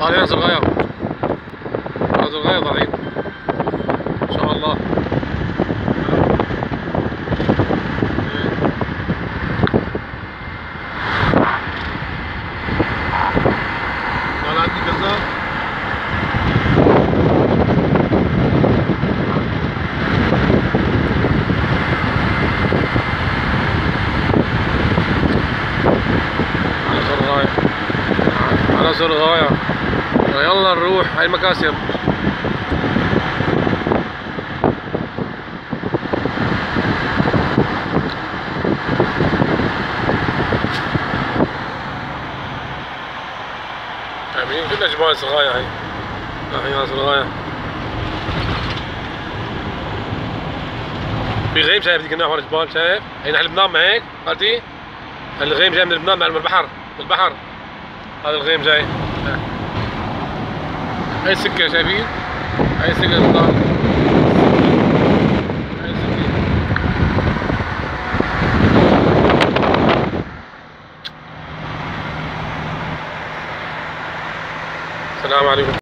طالعين راس الغاية، راس الغاية طالعين إن شاء الله. طالع عندي كذاب. على سور الغاية، يلا نروح هاي المكاسب. عاملين كلها جبال الغاية هاي، هاي راس الغاية. في غيم شايف ذيك الناحية ورا الجبال، شايف؟ هي نحن لبنان ما هيك؟ خالتي؟ الغيم جاي من لبنان من البحر، من البحر. هذا الغيم جاي. هاي السكة شايفين؟ هاي السكة لبنان. هاي السكة. السلام عليكم.